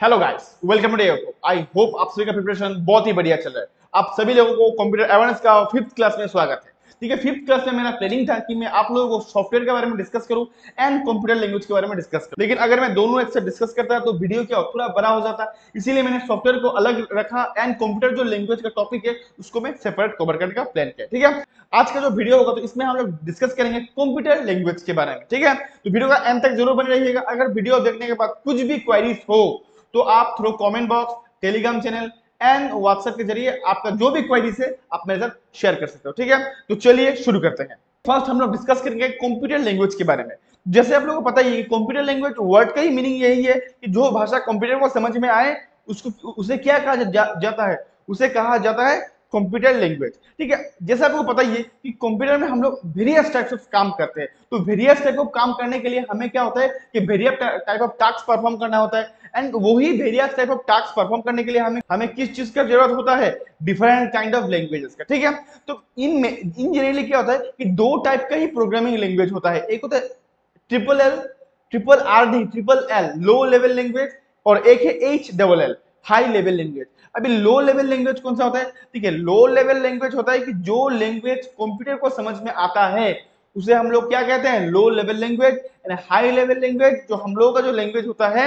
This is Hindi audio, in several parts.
Hello guys, welcome to. I hope आप सभी का प्रिपरेशन बहुत ही बढ़िया चल रहा है। आप सभी लोगों को कंप्यूटर अवेयरनेस का 5th क्लास में स्वागत है। ठीक है, 5th क्लास में मेरा प्लानिंग था कि मैं आप लोगों को सॉफ्टवेयर के बारे में डिस्कस करूं एंड कंप्यूटर लैंग्वेज के बारे में डिस्कस करूं। लेकिन अगर मैं दोनों एक साथ डिस्कस करता तो वीडियो क्या थोड़ा बड़ा हो जाता, इसीलिए मैंने सॉफ्टवेयर को अलग रखा एंड कंप्यूटर जो लैंग्वेज का टॉपिक है उसको मैं सेपरेट कवर करने का प्लान किया। ठीक है, आज का जो वीडियो होगा तो इसमें हम लोग डिस्कस करेंगे कंप्यूटर लैंग्वेज के बारे में। ठीक है, तो वीडियो का एंड तक जरूर बने रहिएगा। अगर वीडियो देखने के बाद कुछ भी क्वेरीज हो तो आप through comment box, Telegram channel and WhatsApp के जरिए आपका जो भी क्वेरीज है आप मेरे साथ शेयर कर सकते हो। ठीक है, तो चलिए शुरू करते हैं। फर्स्ट हम लोग डिस्कस करेंगे कंप्यूटर लैंग्वेज के बारे में। जैसे आप लोगों को पता ही है कि कंप्यूटर लैंग्वेज वर्ड का ही मीनिंग यही है कि जो भाषा कंप्यूटर को समझ में आए उसको उसे क्या कहा जाता है, उसे कहा जाता है कंप्यूटर लैंग्वेज। ठीक है, जैसे आपको पता ही है कि कंप्यूटर में हम लोग वेरियस टाइप्स ऑफ काम करते हैं। तो वेरियस टाइप ऑफ काम करने के लिए हमें क्या होता है कि various type of task perform करना होता है एंड वही various type of task perform करने के लिए हमें किस चीज का जरूरत होता है, डिफरेंट काइंड ऑफ लैंग्वेजेस का। ठीक है, तो इन जनरली क्या होता है कि दो टाइप का ही प्रोग्रामिंग लैंग्वेज होता है। एक होता है triple L, triple R D, triple L low level language, और एक है H double L high level language. अभी लो लेवल लैंग्वेज कौन सा होता है? ठीक है, लो लेवल लैंग्वेज होता है कि जो लैंग्वेज कंप्यूटर को समझ में आता है उसे हम लोग क्या कहते हैं, low level language. And high level language जो हम लोगों का जो लैंग्वेज होता है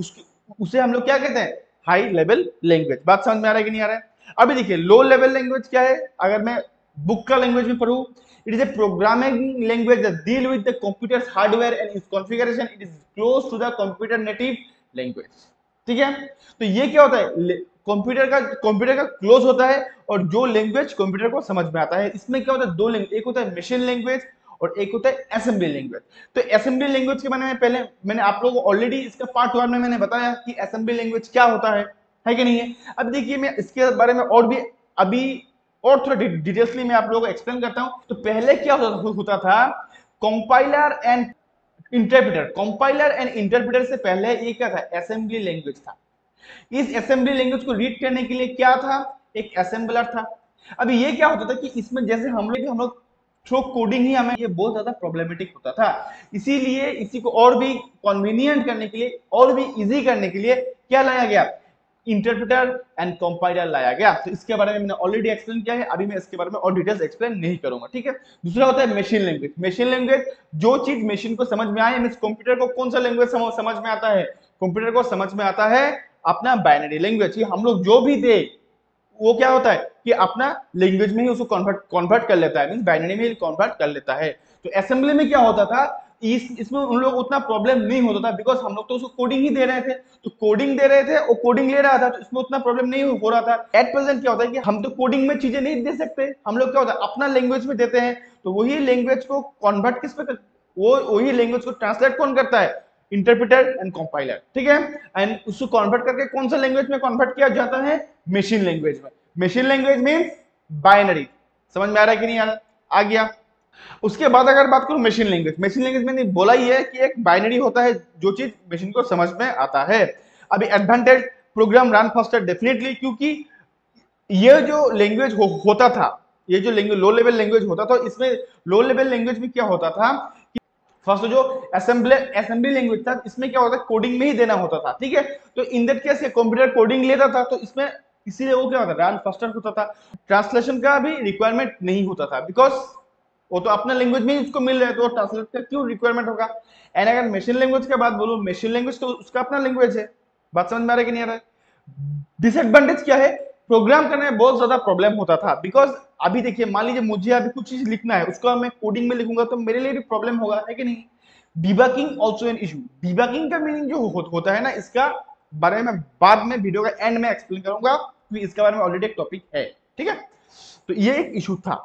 उसे हम लोग क्या कहते हैं, हाई लेवल लैंग्वेज। बात समझ में आ रहा है कि नहीं आ रहा है? अभी देखिए लो लेवल लैंग्वेज क्या है, अगर मैं बुक का लैंग्वेज में पढ़ूं, it is a programming language that deal with the computers hardware and its configuration. It is close to the computer native language. ठीक है, तो ये क्या होता है, कंप्यूटर का क्लोज होता है और जो लैंग्वेज कंप्यूटर को समझ में आता है। इसमें क्या होता है, दो लैंग्वेज, एक होता है मशीन लैंग्वेज और एक होता है असेंबली लैंग्वेज। तो असेंबली लैंग्वेज के बारे में पहले मैंने आप लोगों को ऑलरेडी इसका पार्ट 1 में मैंने बताया कि असेंबली लैंग्वेज क्या होता है कि नहीं है। अब देखिए मैं इसके बारे में और भी अभी और थोड़ा डिटेल्सली मैं आप लोगों को एक्सप्लेन करता हूं। तो पहले क्या होता था, compiler and interpreter. Compiler and interpreter से पहले ये क्या था, असेंबली लैंग्वेज था। इस असेंबली लैंग्वेज को रीड करने के लिए क्या था, एक असेंबलर था। अभी ये क्या होता था कि इसमें जैसे हम लोग थ्रू कोडिंग ही हमें ये बहुत ज्यादा प्रॉब्लमेटिक होता था, इसीलिए इसी को और भी कन्वीनियंट करने के लिए, और भी इजी करने के लिए क्या लाया गया, इंटरप्रेटर एंड कंपाइलर लाया गया। तो इसके बारे में मैंने ऑलरेडी एक्सप्लेन किया है, अभी मैं इसके बारे में और डिटेल्स एक्सप्लेन नहीं करूंगा। ठीक है, दूसरा होता है मशीन लैंग्वेज। मशीन लैंग्वेज जो चीज मशीन को समझ में आए, मींस कंप्यूटर को कौन सा लैंग्वेज समझ में आता है, कंप्यूटर को समझ में आता है अपना बाइनरी लैंग्वेज। हम लोग जो भी दे वो क्या होता है कि अपना लैंग्वेज में ही उसको कन्वर्ट कर लेता है, मींस बाइनरी में ही कन्वर्ट कर लेता है। तो असेंबली में क्या होता था, इसमें उन लोग उतना प्रॉब्लम नहीं होता था, बिकॉज हम लोग तो उसको कोडिंग ही दे रहे थे। तो कोडिंग दे रहे थे और कोडिंग ले रहा था, तो इसमें उतना प्रॉब्लम नहीं हो रहा था। एट प्रेजेंट क्या होता है कि हम तो कोडिंग में चीजें नहीं दे सकते, हम लोग क्या होता है अपना लैंग्वेज में देते हैं। तो वही लैंग्वेज को कन्वर्ट किस पे, वही लैंग्वेज को ट्रांसलेट कौन करता है, इंटरप्रेटर एंड कंपाइलर। ठीक है, एंड उसको कन्वर्ट करके कौन सा लैंग्वेज में कन्वर्ट किया जाता है, मशीन लैंग्वेज में। Machine language means binary. समझ में आ रहा है कि नहीं आ गया? उसके बाद अगर बात करूं मशीन लैंग्वेज, मशीन लैंग्वेज मैंने बोला ही है कि एक बाइनरी होता है जो चीज मशीन को समझ में आता है। अभी advantage, program run faster definitely, क्योंकि ये जो लैंग्वेज होता था, ये जो लैंग्वेज लो लेवल लैंग्वेज होता था, इसमें लो लेवल लैंग्वेज में क्या होता था कि फर्स्ट जो असेंबली लैंग्वेज था इसमें क्या होता है, कोडिंग में ही देना होता था। ठीक है, तो in that case computer coding लेता था, तो इसमें इसीलिए वो क्या होता था, रन फास्टर होता था। ट्रांसलेशन का भी रिक्वायरमेंट नहीं होता था, बिकॉज वो तो अपना लैंग्वेज में ही उसको मिल रहा है, तो ट्रांसलेट का क्यों रिक्वायरमेंट होगा। एंड अगर मशीन लैंग्वेज की बात बोलूं, मशीन लैंग्वेज तो उसका अपना लैंग्वेज है। बात समझ में आ रहा है कि नहीं आ रहा है? डिसएडवांटेज क्या है, प्रोग्राम करने में बहुत ज्यादा प्रॉब्लम होता था, बिकॉज अभी देखिए मान लीजिए मुझे अभी कुछ चीज लिखना है, उसको मैं कोडिंग में लिखूंगा तो मेरे लिए भी प्रॉब्लम होगा, है कि नहीं। Debugging also an issue. Debugging का मीनिंग जो होता है ना, इसका बारे में बाद में वीडियो का एंड में एक्सप्लेन करूंगा, क्योंकि इसके बारे में ऑलरेडी एक टॉपिक है। ठीक है, तो ये एक इशू था।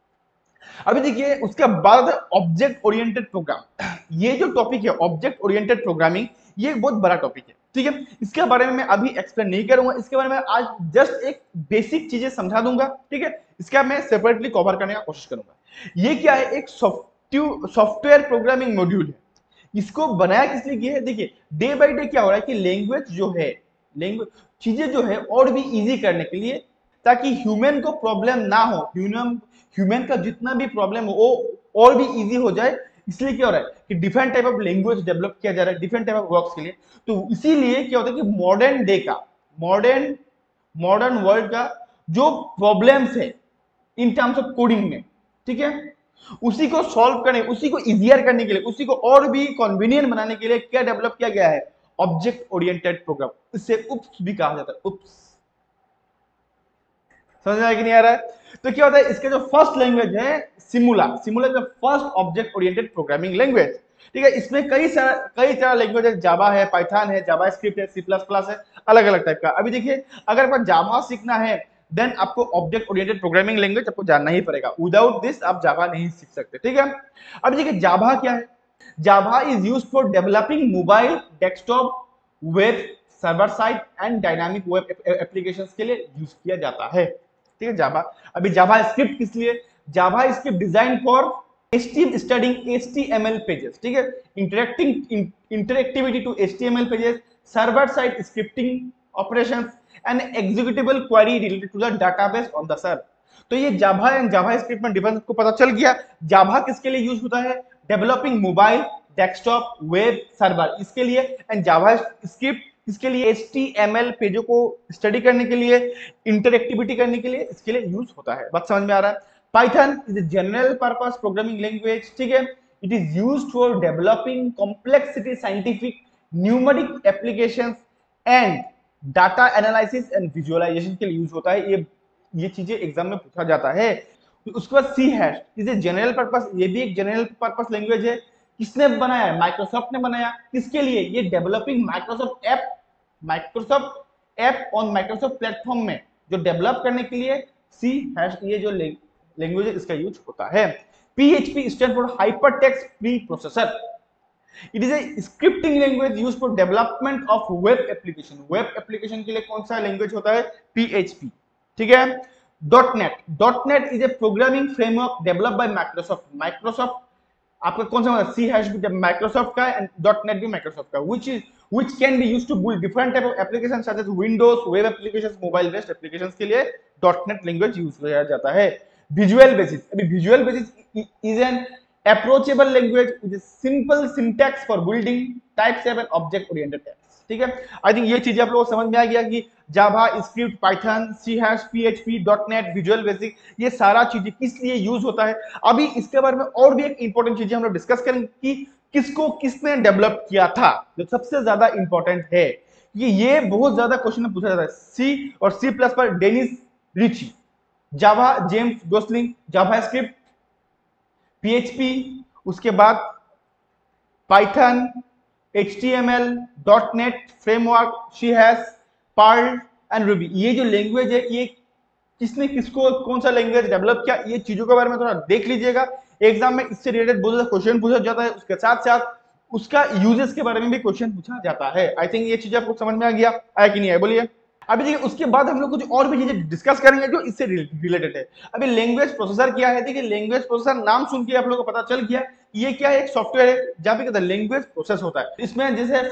अभी देखिए उसके बाद ऑब्जेक्ट ओरिएंटेड प्रोग्राम। ये जो टॉपिक है ऑब्जेक्ट ओरिएंटेड प्रोग्रामिंग, ये एक बहुत बड़ा टॉपिक है। ठीक है, इसके बारे में मैं अभी एक्सप्लेन नहीं करूंगा, इसके बारे में आज जस्ट एक बेसिक चीजें समझा दूंगा। ठीक है, इसका मैं सेपरेटली कवर करने का कोशिश करूंगा। ये क्या है, एक सॉफ्टवेयर प्रोग्रामिंग मॉड्यूल है। इसको बनाया किस लिए किया है, देखिए डे बाय डे क्या हो रहा है कि लैंग्वेज जो है, लैंग्वेज चीजें जो है और भी इजी करने के लिए, ताकि ह्यूमन को प्रॉब्लम ना हो, ह्यूमन का जितना भी प्रॉब्लम हो वो और भी इजी हो जाए, इसलिए क्या हो रहा है कि different type of language develop किया जा रहा है डिफरेंट टाइप ऑफ वर्क्स के लिए। तो इसीलिए क्या होता है कि मॉडर्न डे का मॉडर्न वर्ल्ड का जो प्रॉब्लम्स है इन टर्म्स ऑफ कोडिंग में, ठीक है, उसी को सॉल्व करने, उसी को इजियर करने के लिए, उसी को और भी कन्वीनियंट बनाने के लिए क्या डेवलप किया गया है, ऑब्जेक्ट ओरिएंटेड प्रोग्राम। इससे उप्स भी कहा जाता है, उप्स। समझ में आया कि नहीं आ रहा है? तो क्या होता है, इसका जो फर्स्ट लैंग्वेज है सिमुला, सिमुला जो first object oriented programming language, ठीक है। इसमें कई सारा लैंग्वेज है, जावा है, पाइथन है, जावा स्क्रिप्ट है, सी प्लस प्लस है, अलग अलग टाइप का। अभी देखिए, अगर आपको जावा सीखना है देन आपको ऑब्जेक्ट ओरिएंटेड प्रोग्रामिंग लैंग्वेज आपको जानना ही पड़ेगा, विदाउट दिस आप जावा नहीं सीख सकते, ठीक है। अब देखिए जावा क्या है, Java is used for developing mobile, desktop, web server side and dynamic web applications के लिए यूज किया जाता है, ठीक है, जावा। अभी जावा स्क्रिप्ट किस लिए, JavaScript design for studding HTML pages, ठीक है, interactivity to HTML pages, server side scripting operations and executable query related to the database on the server. तो ये जावा एंड जावा स्क्रिप्ट में डिफरेंस आपको पता चल गया। जावा किसके लिए यूज होता है, developing mobile, desktop, web, server, इसके लिए। एंड जावा स्क्रिप्ट इसके लिए HTML पेजों को स्टडी करने के लिए, इंटरएक्टिविटी करने के लिए, इसके लिए यूज होता है। बात समझ में आ रहा है? Python is a general purpose programming language, ठीक है। It is used for developing complexity scientific numeric applications and data analysis and visualisation के लिए यूज होता है। ये चीजें एग्जाम में पूछा जाता है। उसके बाद C hash is a general purpose, ये भी एक जनरल पर्पस लैंग्वेज है। किसने बनाया है, माइक्रोसॉफ्ट ने बनाया। किसके लिए, ये developing Microsoft app on Microsoft platform में जो डेवलप करने के लिए सी हैश ये जो लैंग्वेज है इसका यूज होता है। PHP stand for hypertext pre processor. It is a scripting language used for development of web application. Web application के लिए कौन सा लैंग्वेज होता है, PHP, ठीक है। Dot net is a programming framework developed by Microsoft आपका कौन सा सी हैश भी माइक्रोसॉफ्ट का एंड डॉट नेट भी माइक्रोसॉफ्ट का, which can be used to build different type of applications such as Windows, web applications, mobile based applications के लिए डॉट लैंग्वेज यूज किया जाता है। विजुअल बेसिस, अभी Visual Basic is an approachable language with a simple syntax for building type 7 object oriented apps, ठीक है। आई थिंक ये चीजें आप लोगों को समझ में आ गया कि JavaScript, Python, C hash, PHP, dot net, Visual Basic, ये सारा चीजें किस लिए यूज होता है। अभी इसके बारे में और भी एक इंपॉर्टेंट चीजें हम लोग डिस्कस करेंगे कि किसको किसने डेवलप किया था, जो सबसे ज्यादा इंपॉर्टेंट है। ये बहुत ज्यादा क्वेश्चन में पूछा जाता है। सी और सी प्लस पर Dennis Ritchie, Java James Gosling, JavaScript, PHP, उसके बाद Python, HTML, dot net framework, C hash, Perl and Ruby. ये जो लैंग्वेज है, ये किसने किसको कौन सा लैंग्वेज डेवलप किया, ये चीजों के बारे में थोड़ा देख लीजिएगा। एग्जाम में इससे रिलेटेड बहुत ज्यादा क्वेश्चन पूछा जाता है, उसके साथ साथ उसका यूजेस के बारे में भी क्वेश्चन पूछा जाता है। आई थिंक ये चीजें आपको समझ में आ गया, आया कि नहीं आया, बोलिए। अभी देखिए उसके बाद हम लोग कुछ और भी चीजें डिस्कस करेंगे जो इससे रिलेटेड है। अभी लैंग्वेज प्रोसेसर क्या है, देखिए लैंग्वेज प्रोसेसर नाम सुन के आप लोगों को पता चल गया ये क्या है, एक सॉफ्टवेयर है जहां पे कहते हैं लैंग्वेज प्रोसेस होता है। इसमें जैसे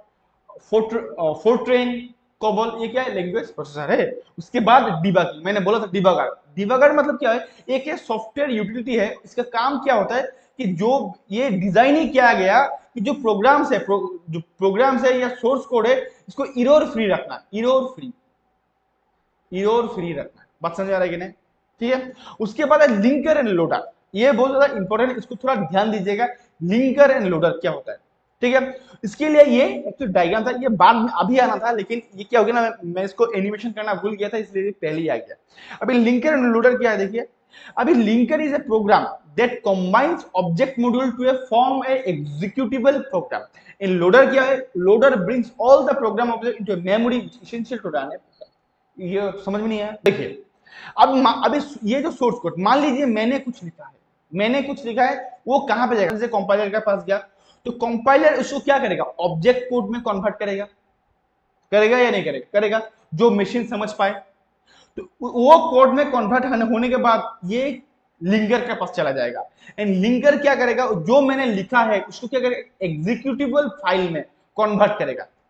फोर्ट्रेन, कोबोल, ये क्या है, लैंग्वेज प्रोसेसर है। उसके बाद डिबगिंग, मैंने बोला था डिबगर मतलब क्या है, एक सॉफ्टवेयर यूटिलिटी है। इसका काम क्या होता है कि जो ये डिजाइन ही किया गया कि जो प्रोग्राम्स है या सोर्स कोड है इसको एरर फ्री रखना, एरर फ्री रखना। बात समझ आ रहा है कि नहीं, ठीक है। उसके बाद है लिंकर एंड लोडर, ये बहुत ज्यादा इंपॉर्टेंट, इसको थोड़ा ध्यान दीजिएगा। लिंकर एंड लोडर क्या होता है, ठीक है। इसके लिए ये एक डायग्राम था, ये बाद में अभी आना था, लेकिन ये क्या हो गया ना, मैं इसको एनिमेशन करना भूल गया था, इसलिए पहले ही आ गया। अभी लिंकर एंड लोडर क्या है, देखिए। अभी linker is a program that combines object module to a form a executable program. इन लोडर क्या है, loader brings all the program object into memory essential to run. ये समझ में नहीं आया, देखिए। अब ये जो सोर्स कोड, मान लीजिए मैंने कुछ लिखा है, वो कहां पे जाएगा, जैसे कंपाइलर के पास गया तो कंपाइलर उसको क्या करेगा, ऑब्जेक्ट कोड में कन्वर्ट करेगा या नहीं करेगा, जो मशीन समझ पाए। तो वो कोड में कन्वर्ट होने के बाद ये लिंकर के पास चला जाएगा एंड लिंकर क्या करेगा, जो मैंने लिखा है उसको क्या करेगा, एग्जीक्यूटेबल फाइल में कन्वर्ट करेगा।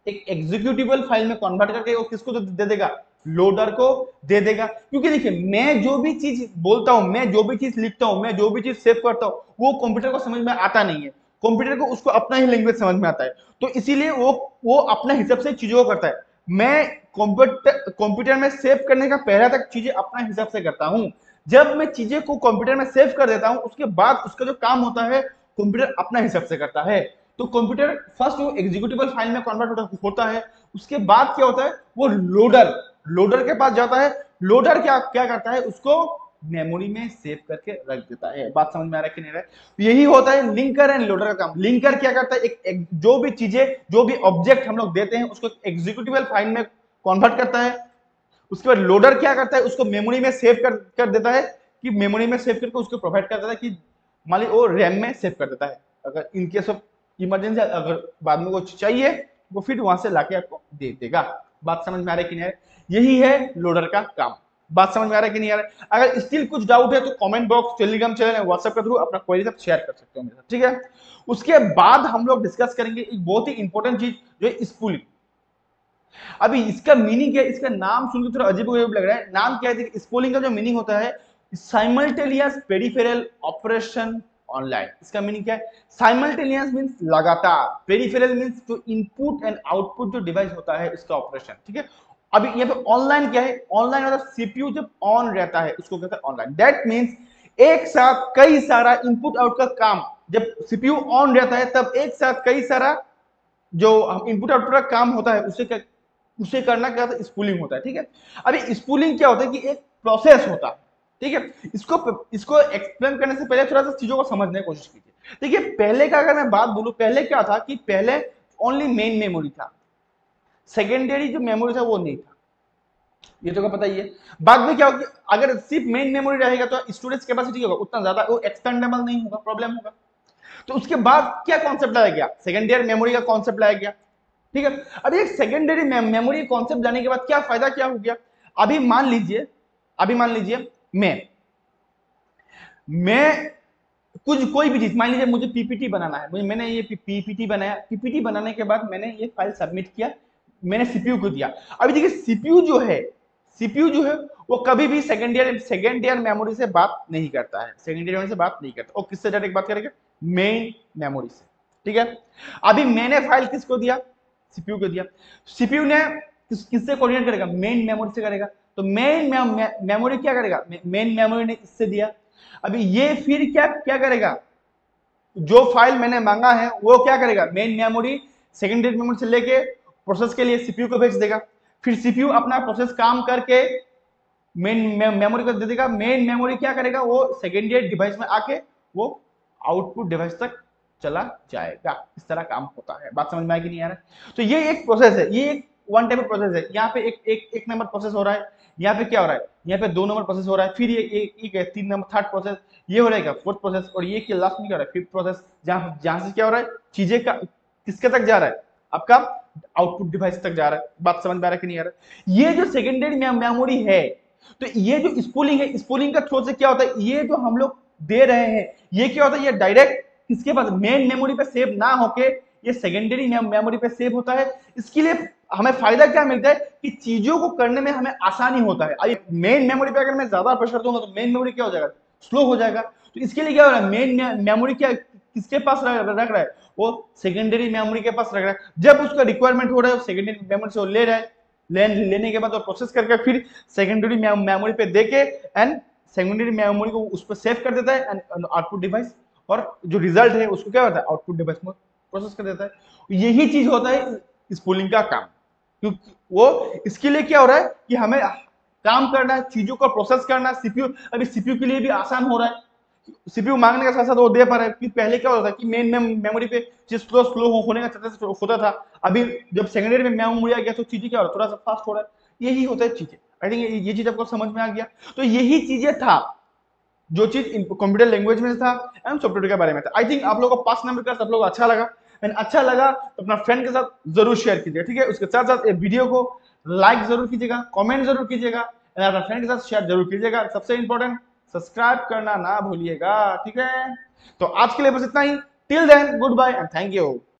एक एग्जीक्यूटिबल फाइल में कन्वर्ट करके वो किसको दे देगा, लोडर को दे देगा। क्योंकि देखिए मैं जो भी चीज बोलता हूं, मैं जो भी चीज लिखता हूं, मैं जो भी चीज सेव करता हूं, वो कंप्यूटर को समझ में आता नहीं है, कंप्यूटर को उसको अपना ही लैंग्वेज समझ में आता है। तो इसीलिए वो अपने हिसाब से चीजों को करता है। मैं कंप्यूटर में सेव करने का पहला तक चीजें अपना हिसाब से करता हूं। जब मैं चीजें को कंप्यूटर में सेव कर देता हूं, उसके बाद उसका जो काम होता है कंप्यूटर अपना हिसाब से करता है। तो कंप्यूटर फर्स्ट वो एग्जीक्यूटिबल फाइल में कन्वर्ट होता है, उसके बाद क्या होता है, वो लोडर के पास जाता है। लोडर क्या क्या करता है, उसको मेमोरी में सेव करके रख देता है। बात समझ में आ रहा है कि नहीं रहा है? तो यही होता है लिंकर एंड लोडर का काम। लिंकर क्या करता है, एक जो भी चीजें, जो भी ऑब्जेक्ट हम लोग देते हैं उसको एग्जीक्यूटिबल फाइल में कन्वर्ट करता है। उसके बाद लोडर क्या करता है, उसको मेमोरी में सेव कर देता है, कि मेमोरी में सेव करके उसको प्रोवाइड कर देता है, कि मान ली वो रैम में सेव कर देता है। अगर इन केस ऑफ इमरजेंसी अगर बाद में कुछ चाहिए वो फिर वहां से लाके आपको दे देगा। बात समझ में आ रही है कि नहीं आ रही? यही है लोडर का काम। बात समझ में आ रहा है कि नहीं आ रहा है? अगर स्टिल कुछ डाउट है तो comment box, Telegram channel, WhatsApp के थ्रू अपना क्वेरी सब शेयर कर सकते हो मेरे साथ, ठीक है। उसके बाद हम लोग डिस्कस करेंगे एक बहुत ही इंपॉर्टेंट चीज जो है स्पूलिंग। अभी इसका मीनिंग क्या है, इसका नाम सुनकर थोड़ा अजीब लग रहा है। नाम क्या है, स्पूलिंग का जो मीनिंग होता है साइमल्टेनियस पेरिफेरल ऑपरेशन ऑनलाइन। इसका मीनिंग क्या है, साइमल्टेनियस मींस लगातार, पेरिफेरल मींस जो इनपुट एंड आउटपुट जो डिवाइस होता है इसका ऑपरेशन, ठीक है। अभी यहाँ पे ऑनलाइन क्या है, ऑनलाइन मतलब सीपीयू जब ऑन रहता है उसको कहते हैं ऑनलाइन। दैट मींस एक साथ कई सारा इनपुट आउट का काम, जब सीपीयू ऑन रहता है तब एक साथ कई सारा जो इनपुट आउटपुट का काम होता है उसे करना क्या होता है, स्पूलिंग होता है, ठीक है। अभी स्पूलिंग क्या होता है कि एक प्रोसेस होता है, ठीक है। इसको एक्सप्लेन करने से पहले थोड़ा सा चीजों को समझने की कोशिश कीजिए। देखिए पहले का अगर मैं बात बोलूं, पहले क्या था कि पहले ओनली मेन मेमोरी था, सेकेंडरी जो मेमोरी था वो नहीं था, ये तो पता ही है। बाद में क्या होगा, अगर सिर्फ मेन मेमोरी रहेगा तो स्टोरेज कैपेसिटी होगा उतना ज्यादा, वो एक्सपेंडेबल नहीं होगा, प्रॉब्लम होगा। तो उसके बाद क्या कॉन्सेप्ट लाया गया, सेकेंडरी मेमोरी का कॉन्सेप्ट लाया गया, ठीक है। अभी एक सेकेंडरी मेमोरी कॉन्सेप्ट लाने के बाद क्या फायदा क्या हो गया। अभी मान लीजिए मैं कुछ कोई भी चीज, मान लीजिए मुझे पीपीटी बनाना है, मैंने ये पीपीटी बनाया, पीपीटी बनाने के बाद मैंने ये फाइल सबमिट किया, मैंने सीपीयू को दिया। अभी देखिए सीपीयू जो है वो कभी भी सेकेंड ईयर मेमोरी से बात नहीं करता है, सेकेंड ईयर मेमोरी से बात नहीं करता, वो किससे डायरेक्ट बात करेगा, मेन मेमोरी से, ठीक है। अभी मैंने फाइल किसको दिया, सीपीयू को दिया, सीपीयू ने किससे कोऑर्डिनेट करेगा, मेन मेमोरी से करेगा। तो मेन मेमोरी क्या करेगा, मेन मेमोरी ने इससे दिया। अभी ये फिर क्या क्या करेगा, जो फाइल मैंने मांगा है वो क्या करेगा, मेन मेमोरी सेकेंडरी मेमोरी से लेके प्रोसेस के लिए सीपीयू को भेज देगा। फिर सीपीयू अपना प्रोसेस काम करके मेन मेमोरी को दे देगा। मेन मेमोरी क्या करेगा, वो सेकेंडरी डिवाइस में आके वो आउटपुट डिवाइस तक चला जाएगा। इस तरह काम होता है। बात समझ में आएगी नहीं आ रहा है? तो ये एक प्रोसेस है, ये एक वन टाइप प्रोसेस है। यहाँ पे एक नंबर प्रोसेस हो रहा है, यहाँ पे क्या हो रहा है, यहाँ पे 2 नंबर प्रोसेस हो रहा है, फिर ये एक है 3 नंबर थर्ड प्रोसेस, ये हो रहेगा फोर्थ प्रोसेस, और ये के लास्ट में क्या हो रहा है, फिफ्थ प्रोसेस, जहां से क्या हो रहा है, चीजें का किसके तक जा रहा है, आपका आउटपुट डिवाइस तक जा रहा है। बात समझ में आ रहा है कि नहीं आ रहा है? ये जो सेकेंडरी मेमोरी है, तो ये जो स्पूलिंग है, स्पूलिंग का थ्रू से क्या होता है, ये जो हम लोग दे रहे हैं ये क्या होता है, ये डायरेक्ट किसके पास, मेन मेमोरी पे सेव ना होके ये सेकेंडरी मेमोरी पे सेव होता है। इसके लिए हमें फायदा क्या मिलता है कि चीजों को करने में हमें आसानी होता है। अभी मेन मेमोरी पे अगर मैं ज्यादा प्रेशर दूंगा तो मेन मेमोरी क्या हो जाएगा, स्लो हो जाएगा। तो इसके लिए क्या हो रहा है, मेन मेमोरी क्या किसके पास रख रहा है, वो सेकेंडरी मेमोरी के पास रख रहा है। जब उसका रिक्वायरमेंट हो रहा है सेकेंडरी मेमोरी से वो ले रहा है, लेने के बाद प्रोसेस करके फिर सेकेंडरी मेमोरी पे देके एंड सेकेंडरी मेमोरी को उस पर सेव कर देता है एंड आउटपुट डिवाइस, और जो रिजल्ट है उसको क्या होता है, आउटपुट डिवाइस में प्रोसेस कर देता है। यही चीज होता है स्पूलिंग का काम। क्योंकि वो इसके लिए क्या हो रहा है कि हमें काम करना है, चीजों को प्रोसेस करना। सीपीयू अभी सीपीयू के लिए भी आसान हो रहा है, सीपीयू मांगने के साथ साथ वो दे पा रहा है। कि पहले क्या होता था कि मेन मेमोरी पे चीज स्लो होने का चांसेस होता था, अभी जब सेकेंडरी में मेमोरी आ गया तो चीजें क्या हो रहा है, थोड़ा सा फास्ट हो रहा है। यही होता है चीजें। आई थिंक ये चीज आपको समझ में आ गया। तो यही चीजें था जो चीज कंप्यूटर लैंग्वेज में था एंड सॉफ्टवेयर के बारे में था। आई थिंक आप लोगों को 5 नंबर का सब लोग अच्छा लगा, एंड अच्छा लगा तो अपना फ्रेंड के साथ जरूर शेयर कीजिएगा, ठीक है। उसके साथ साथ वीडियो को लाइक जरूर कीजिएगा, कमेंट जरूर कीजिएगा, एंड अपना फ्रेंड के साथ शेयर जरूर कीजिएगा। सबसे इंपॉर्टेंट सब्सक्राइब करना ना भूलिएगा, ठीक है। तो आज के लिए बस इतना ही। Till then good bye and thank you.